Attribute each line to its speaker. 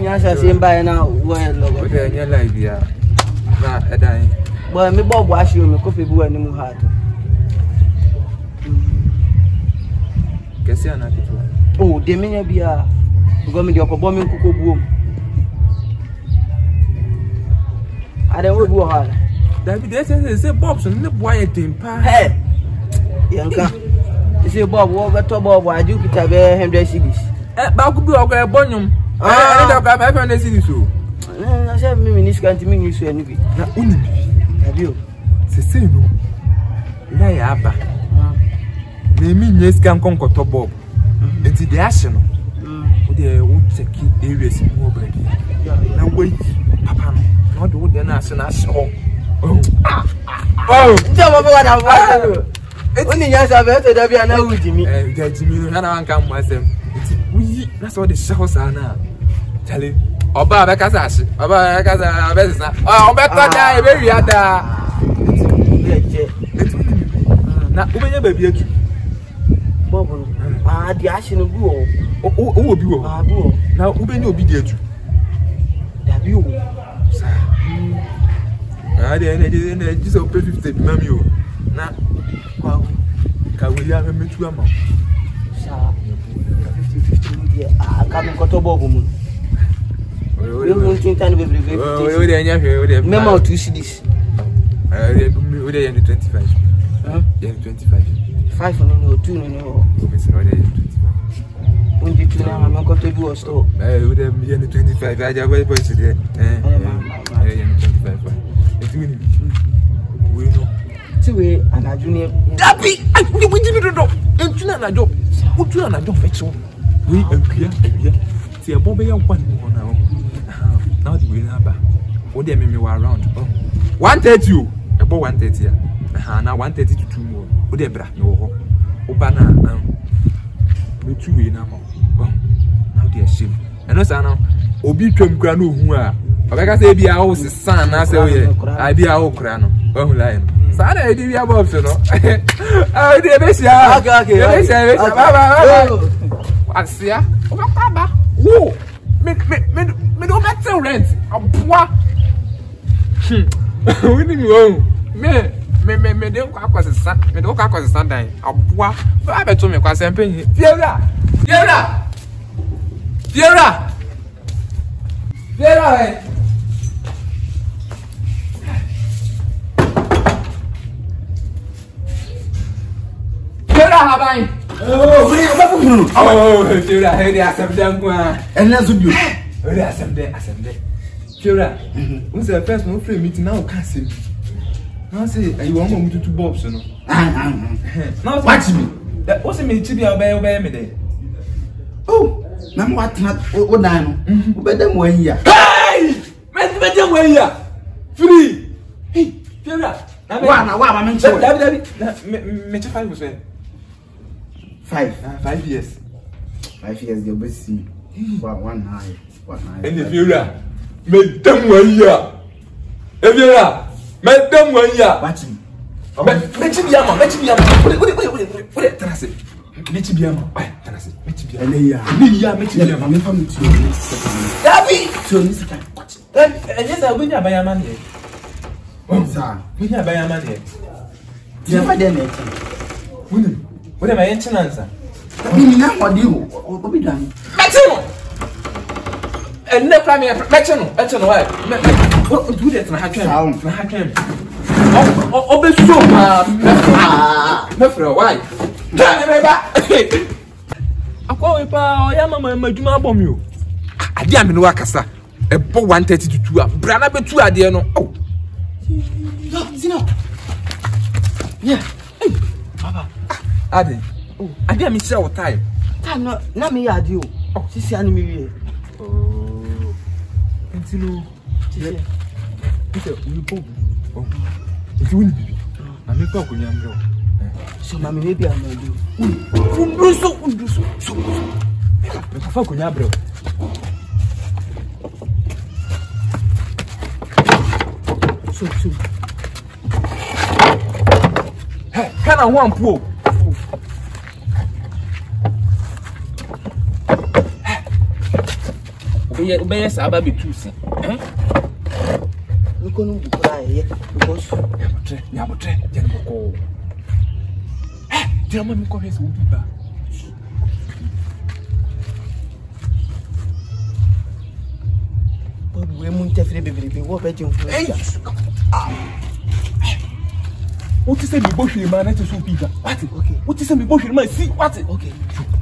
Speaker 1: nyasha simba na well logo.
Speaker 2: Okay, nya live ya. Na edan.
Speaker 1: Boy me bobo ahio me kofi bu ani mu ha to.
Speaker 2: Kesi ana kitu.
Speaker 1: Oh, de menya bia. Go me de okobo me nkuko buom. Ada we bu ha.
Speaker 2: David say Bob so ne boy tempa.
Speaker 1: Hey. Yanka. Say Bob wo beto Bob aju kita be 100 cedis.
Speaker 2: Ba ku bi ogo e bonyum. Eh da ka 500 cedis so.
Speaker 1: Na say me minis kan ti me nyi so ani bi.
Speaker 2: Na uni bi.
Speaker 1: Abio.
Speaker 2: Se no. Na ya aba. Na mi nyes kan konkoto Bob. Enti de ahye no. O de wo cheki areas mo obreki. Na wait papa no. Na do de na ahye na ahye ho. Oh.
Speaker 1: Nja mo be wada wa. Oni nyasa be to da bia na wujimi.
Speaker 2: Ga jimi no na wanka mo asem. Enti wuyi na so de hye ho sa na. Chale. Oba be kasa ahye. Oba be kasa be sisa. Oh, be to da e be wi ada. Na ubenya baby atu.
Speaker 1: Bobo. Di ahye no bu o.
Speaker 2: O obi wo.
Speaker 1: Bu o.
Speaker 2: Na ubenya obi di atu.
Speaker 1: Da bi o.
Speaker 2: Sa. De just o pay 50 mami o. Na
Speaker 1: Kwa
Speaker 2: ka we ya me metu ama.
Speaker 1: sa 50 dia aka me koto Bobo mu. We mun tinta no be be.
Speaker 2: O de anya hwe o de.
Speaker 1: Mema 2 cedis.
Speaker 2: O de 25. Yeah, 25.
Speaker 1: 5 no 2 no.
Speaker 2: O de 25.
Speaker 1: Undi tu na me koto bi o store.
Speaker 2: O de 25. Aja boy boy so de. Yeah, 25. It's winning. We know.
Speaker 1: Ti we anaju ni.
Speaker 2: Dabi, we give me do. Entuna na job. Utuna na job fetch. We akua. Ti e bon be ya kwan mo na. Now the way na ba. O de me wa around. 130 o. E bo 130 ya. Na 130 to 2 more. O de bra no ho. O ba na me two we na mo. Now they shame. Eno sa na obi twam kura no hu a. Obeka say bia wo sesan na say we. I bia wo kura no. Ohu line. Sa na e di bia Bob so no. Ah de be sia.
Speaker 1: Okay.
Speaker 2: Be sia. Ba. Asia. O ba ba. Wo. Me do better rent. Aboa. We ni wo. Me de kwa kwasesa. Me de kwa kwasesa dan. Aboa. Ba be to me kwasem penyi. Fiera. Habai.
Speaker 1: Oh, we ba ku.
Speaker 2: Oh, Fiera, he dey asem kwa.
Speaker 1: Ena zo bio.
Speaker 2: We dey asem de. Fiera. We say first no free meeting now can see. Now say you want me to Bob so no. Now
Speaker 1: Watch me.
Speaker 2: What say me chibi obey me there.
Speaker 1: Oh, na mo atena o dan no. O be dem wan ya.
Speaker 2: Hey! Me dem wan ya. Free. Hey, Fiera.
Speaker 1: Wa ba me nche.
Speaker 2: David. Me 5 so. 5 years.
Speaker 1: 5 years they be see. One night.
Speaker 2: And the Fiera. Me dem wan ya. Fiera. Me dem wan ya.
Speaker 1: Watch me.
Speaker 2: Me chibi ama. What trust it. Me chibi ama. Trust it. Me chibi ama. Me chibi ama.
Speaker 1: Me fam tu.
Speaker 2: David.
Speaker 1: So ni sika.
Speaker 2: Yes, I win ya by a man here.
Speaker 1: Sir.
Speaker 2: Win ya by a man here.
Speaker 1: Never dem e.
Speaker 2: Win. What am I answer?
Speaker 1: Me na wodi o bi dan.
Speaker 2: Metino. And never me Metino why? What do that na hakem. Oh, be so me why? Tell me back. Akwa pa o ya mama madwuma abom yo. Ade a me no akasa. E bo 130 to 2 a. Bra na be 2 ade no. Oh.
Speaker 1: Zina. Yeah. Hey.
Speaker 2: Papa. Ade. Oh, ade a me share what time.
Speaker 1: Time no na me ya ade o. Oh, sisi ani me wie.
Speaker 2: Oh. Entino. Sisi. Ite we bo. Oh. Iti wini bibi. Na me kwa kunya mro.
Speaker 1: So mami maybe am do.
Speaker 2: Unduso. So. Me kwa kunya bro. So. Hey, kana one po. Obey Saba be too soon.
Speaker 1: Look on the cry because
Speaker 2: Yabotre, General. Tell me, come here, will be back.
Speaker 1: But we won't definitely what bet you.
Speaker 2: What is a bush man? What is a bush man? See what?
Speaker 1: Okay.